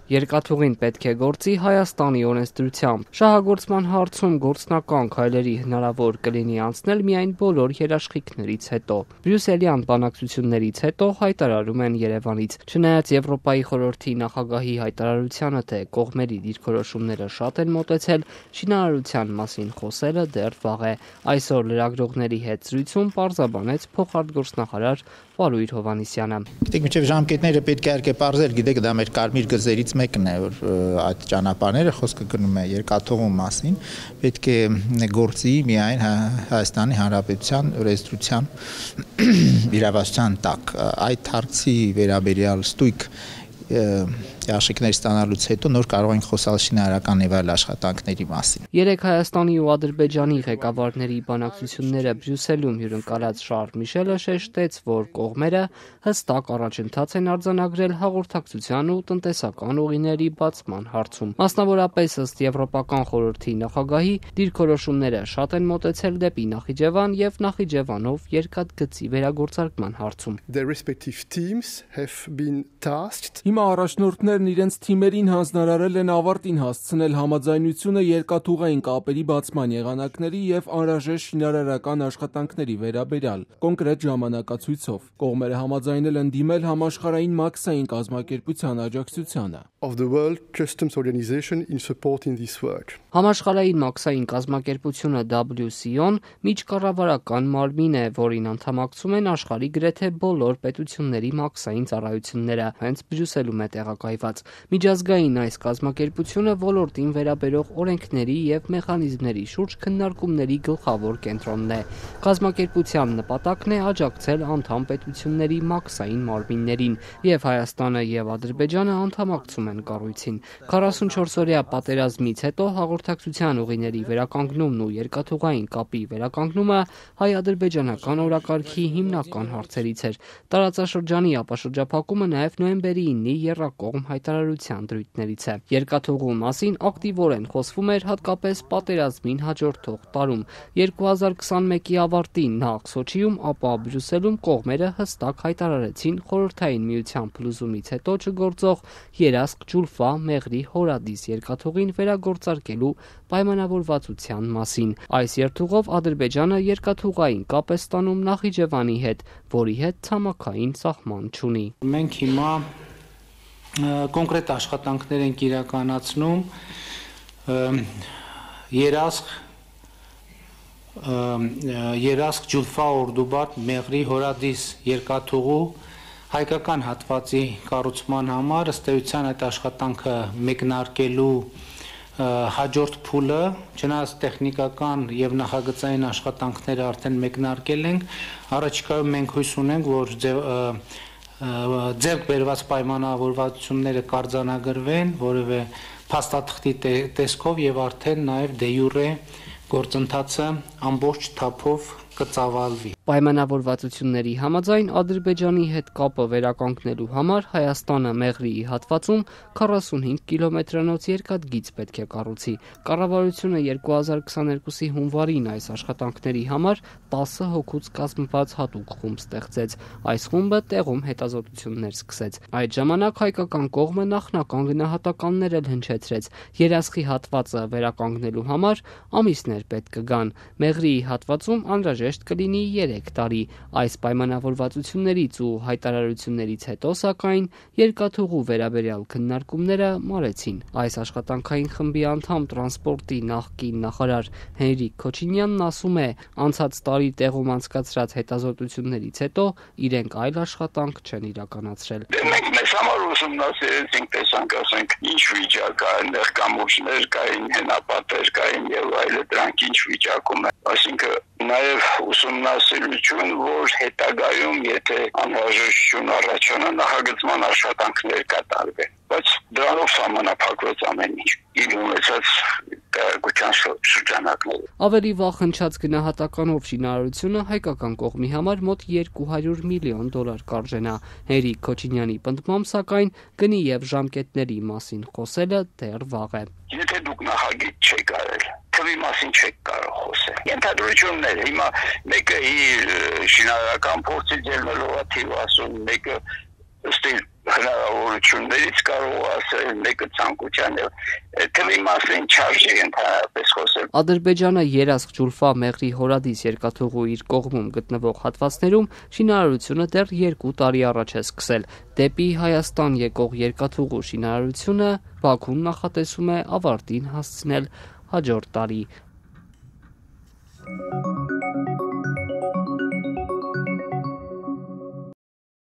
Երկաթուղին պետք է գործի Հայաստանի օրենսդրությամբ։ Շահագործման հարցում գործնական քայլերի հնարավոր կլինի անցնել միայն բոլոր երաշխիքներից հետո։ Բրյուսելյան բանակցություններից հետո հայտարարում են Երևանից։ Չնայած Եվրոպայի խորհրդի նախագահի հայտարարությանը, թե կողմերի դիրքորոշումները շատ են մոտեցել, շինարարության մասին խոսելը դեռ վաղ է։ Այսօր լրագրողների հետ զրույցում պարզաբանեց փոխարտգործնախարար Վարուհի Հովհաննիսյանը։ Գիտեք, մինչև ժամկետները պետք է իհարկե պարզել, գիտեք, դա մեր կարմիր գծերից մեկն է, որ այդ ճանապարհները խոսքը գնում է երկաթուղու մասին, պետք է գործի միայն Հայաստանի Հանրապետության օրենսդրության իրավասության տակ։ Այդ հարցի վերաբերյալ ստույգ աշիկներ ստանալուց հետո նոր կարող ենք խոսալ շինարարական եւ այլ աշխատանքների մասին։ Երեք Հայաստանի ու Ադրբեջանի ղեկավարների բանակցությունները Բրյուսելում հյուրընկալած Շարլ Միշելը շեշտեց, որ կողմերը հստակ առաջընթաց են արձանագրել հաղորդակցության ու տնտեսական ուղիների բացման հարցում։ Մասնավորապես ըստ Եվրոպական խորհրդի նախագահի դիրքորոշումները շատ են մոտեցել դեպի Նախիջևան եւ Նախիջևանով երկաթգծի վերագործարկման հարցում։ Հիմա առաջնորդներն իրենց թիմերին հանձնարարել են ավարտին հասցնել համաձայնությունը երկաթուղային կապերի բացման եղանակների եւ անհրաժեշտ շինարարական աշխատանքների վերաբերյալ կոնկրետ ժամանակացույցով։ Կողմերը համաձայնել են դիմել համաշխարհային մաքսային կազմակերպության աջակցությանը։ Համաշխարհային մաքսային կազմակերպությունը WCO-ն միջկառավարական մարմին է, որին անդամակցում են աշխարհի գրեթե բոլոր պետությունների մաքսային ծառայությունները, հենց Բրյուսելում է տեղակայված։ Միջազգային այս կազմակերպությունը ոլորտին վերաբերող օրենքների եւ մեխանիզմների շուրջ քննարկումների գլխավոր կենտրոնն է։ Կազմակերպության նպատակն է աջակցել անդամ պետությունների մաքսային մարմիններին, եւ Հայաստանը եւ Ադրբեջանը անդամակցում են կառույցին։ 44-օրյա պատերազմից հետո հաղորդակցության ուղիների վերականգնումն ու երկաթուղային կապի վերականգնումը հայ-ադրբեջանական օրակարգի հիմնական հարցերից էր։ Տարածաշրջանի ապաշրջափակումը նաեւ նոյեմբերի 9-ի եռակողմ հայտարարության դրույթներից է։ Երկաթուղու մասին ակտիվորեն խոսվում էր հատկապես պատերազմին հաջորդող տարում։ 2021-ի ավարտին նախ Սոչիում, ապա Բրյուսելում կողմերը հստակ հայտարարեցին Խորհրդային Միության փլուզումից հետո չգործող Երասկ-Ջուլֆա Մեղրի Հորադիս երկաթուղին վերագործարկելու պայմանավորվածության մասին։ Այս երթուղով Ադրբեջանը երկաթուղային կապ է ստանում Նախիջևանի հետ, որի հետ ցամաքային սահման չունի։ Մենք հիմա կոնկրետ աշխատանքներ ենք իրականացնում Երասկ Ջուլֆա Օրդուբատ Մեղրի Հորադիս երկաթուղու հայկական հատվածի կառուցման համար ըստ էության այդ աշխատանքը մեկնարկելու հաջորդ փուլը, չնայած տեխնիկական եւ նախագծային աշխատանքները արդեն մեկնարկել ենք, առաջիկայում մենք հույս ունենք, որ ձեռք բերված պայմանավորվածությունները կարձանագրվեն որևէ փաստաթղթի տեսքով եւ արդեն նաեւ դե յուրե գործընթացը ամբողջ թափով կծավալվի։ Պայմանավորվածությունների համաձայն Ադրբեջանի հետ կապը վերականգնելու համար Հայաստանը Մեղրիի հատվածում 45 կիլոմետրանոց երկաթգիծ պետք է կառուցի։ Կառավարությունը 2022-ի հունվարին այս աշխատանքների համար 10 հոգուց կազմված հատուկ խումբ ստեղծեց։ Այս խումբը տեղում հետազոտություններ սկսեց։ Այդ ժամանակ հայկական կողմը նախնական գնահատականներ էլ հնչեցրեց։ Երասխի հատվածը վերականգնելու համար ամիսներ պետք կգան։ Մեղրիի հատվածում անհրաժեշտ կլինի 3 տարի։ Այս պայմանավորվածություններից ու հայտարարություններից հետո, սակայն, երկաթուղու վերաբերյալ քննարկումները մարեցին։ Այս աշխատանքային խմբի անդամ տրանսպորտի նախկին նախարար Հենրիկ Քոչինյանն ասում է, անցած տարի տեղում անցկացրած հետազոտություններից հետո իրենք այլ աշխատանք չեն իրականացրել։ Մենք մեզ համար ուսումնասիրեցինք, տեսանք, ասենք, ինչ վիճակ կա, այնտեղ կամուրջներ կային, հենապատեր կային եւ այլը, դրանք ինչ վիճակում են։ Այսինքն նաև ուսումնասիրություն, որ հետագայում, եթե անհրաժեշտություն առաջանա, նախագծման աշխատանքներ կատարվեն, բայց դրանով սահմանափակվեց ամեն ինչ։ Իր ունեցած կայակության շրջանակները։ Ավելի վաղ հնչած գնահատականով շինարարությունը հայկական կողմի համար մոտ $200 միլիոն կարժենա։ Հենրիկ Քոչինյանի պնդմամբ, սակայն, գնի եւ ժամկետների մասին խոսելը դեռ վաղ է։ Եթե դուք նախագիծ չեք արել, թվի մասին չեք կարող խոսել։ Ենթադրություններ, հիմա մեկը իր շինարարական փորձից ելնելով թիվ ասում, մեկը ըստ հնարավորություններից կարող ասել մեկը ցանկության թվի մասին չարժի ընդհանրապես խոսել։ Ադրբեջանը Երասխ-Ջուլֆա Մեղրի հորադիս երկաթուղու իր կողմում գտնվող հատվածներում շինարարությունը դեռ 2 տարի առաջ է սկսել։ Դեպի Հայաստան եկող երկաթուղու շինարարությունը Բաքուն նախատեսում է ավարտին հասցնել հաջորդ տարի։